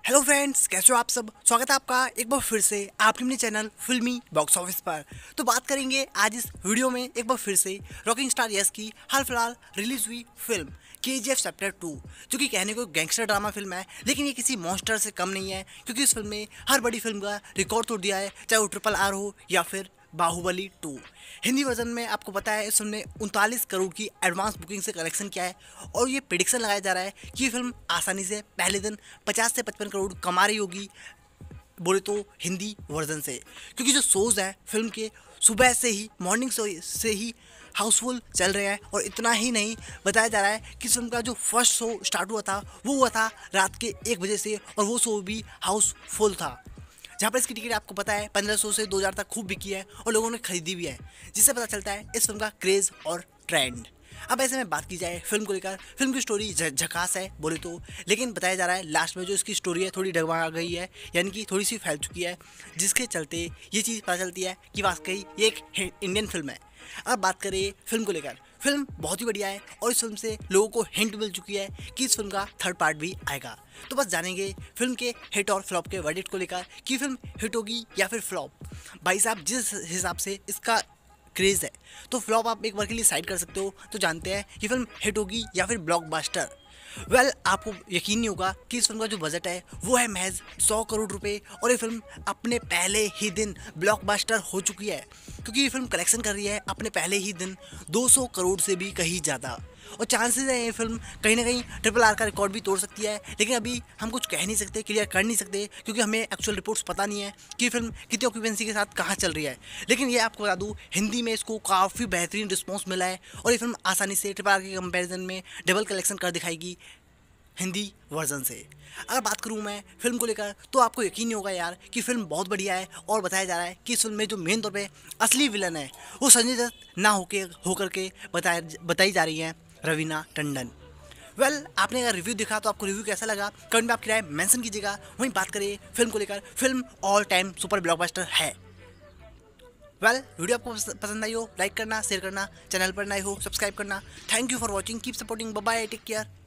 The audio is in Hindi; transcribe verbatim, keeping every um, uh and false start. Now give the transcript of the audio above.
हेलो फ्रेंड्स, कैसे हो आप सब। स्वागत है आपका एक बार फिर से आपके अपने चैनल फिल्मी बॉक्स ऑफिस पर। तो बात करेंगे आज इस वीडियो में एक बार फिर से रॉकिंग स्टार यस की हाल फिलहाल रिलीज हुई फिल्म के जी एफ चैप्टर टू, जो कि कहने को गैंगस्टर ड्रामा फिल्म है, लेकिन ये किसी मॉन्स्टर से कम नहीं है, क्योंकि इस फिल्म ने हर बड़ी फिल्म का रिकॉर्ड तोड़ दिया है, चाहे वो ट्रिपल आर हो या फिर बाहुबली टू। हिंदी वर्जन में आपको पता है इस फिल्म ने उनतालीस करोड़ की एडवांस बुकिंग से कलेक्शन किया है, और ये प्रिडिक्शन लगाया जा रहा है कि ये फिल्म आसानी से पहले दिन पचास से पचपन करोड़ कमा रही होगी, बोले तो हिंदी वर्जन से। क्योंकि जो शोज़ है फिल्म के, सुबह से ही मॉर्निंग से ही हाउसफुल चल रहे हैं। और इतना ही नहीं, बताया जा रहा है कि इस फिल्म का जो फर्स्ट शो स्टार्ट हुआ था वो हुआ था रात के एक बजे से, और वो शो भी हाउसफुल था, जहाँ पर इसकी टिकट आपको पता है पंद्रह सौ से दो हज़ार तक खूब बिकी है और लोगों ने खरीदी भी है, जिससे पता चलता है इस फिल्म का क्रेज़ और ट्रेंड। अब ऐसे में बात की जाए फिल्म को लेकर, फिल्म की स्टोरी झकास है बोले तो, लेकिन बताया जा रहा है लास्ट में जो इसकी स्टोरी है थोड़ी डगमगा गई है, यानी कि थोड़ी सी फैल चुकी है, जिसके चलते ये चीज़ पता चलती है कि वाकई ये एक इंडियन फिल्म है। अब बात करें फिल्म को लेकर, फिल्म बहुत ही बढ़िया है और इस फिल्म से लोगों को हिंट मिल चुकी है कि इस फिल्म का थर्ड पार्ट भी आएगा। तो बस जानेंगे फिल्म के हिट और फ्लॉप के वर्डिक्ट को लेकर कि फिल्म हिट होगी या फिर फ्लॉप। भाई साहब, जिस हिसाब से इसका क्रेज़ है तो फ्लॉप आप एक बार के लिए साइड कर सकते हो, तो जानते हैं कि फिल्म हिट होगी या फिर ब्लॉकबस्टर। वेल well, आपको यकीन नहीं होगा कि इस फिल्म का जो बजट है वो है महज सौ करोड़ रुपए, और ये फिल्म अपने पहले ही दिन ब्लॉकबस्टर हो चुकी है, क्योंकि ये फिल्म कलेक्शन कर रही है अपने पहले ही दिन दो सौ करोड़ से भी कहीं ज़्यादा। और चांसेस है ये फिल्म कहीं ना कहीं ट्रिपल आर का रिकॉर्ड भी तोड़ सकती है, लेकिन अभी हम कुछ कह नहीं सकते, क्लियर कर नहीं सकते, क्योंकि हमें एक्चुअल रिपोर्ट्स पता नहीं है कि फिल्म कितनी ऑक्यूपेंसी के साथ कहाँ चल रही है। लेकिन ये आपको बता दूँ, हिंदी में इसको काफ़ी बेहतरीन रिस्पॉन्स मिला है, और ये फिल्म आसानी से ट्रिपल आर के कंपेरिजन में डबल कलेक्शन कर दिखाएगी हिंदी वर्जन से। अगर बात करूँ मैं फिल्म को लेकर, तो आपको यकीन नहीं होगा यार कि फिल्म बहुत बढ़िया है, और बताया जा रहा है कि इस फिल्म में जो मेन तौर पे असली विलन है वो संजय दत्त ना होके होकर के बताया बताई जा रही है रवीना टंडन। वेल well, आपने अगर रिव्यू देखा तो आपको रिव्यू कैसा लगा कमेंट में आपकी राय मेंशन कीजिएगा। वहीं बात करें फिल्म को लेकर, फिल्म ऑल टाइम सुपर ब्लॉकबस्टर है। वेल well, वीडियो आपको पसंद आई हो लाइक करना, शेयर करना, चैनल पर नए हो सब्सक्राइब करना। Thank you for watching, keep supporting, bye bye, take care.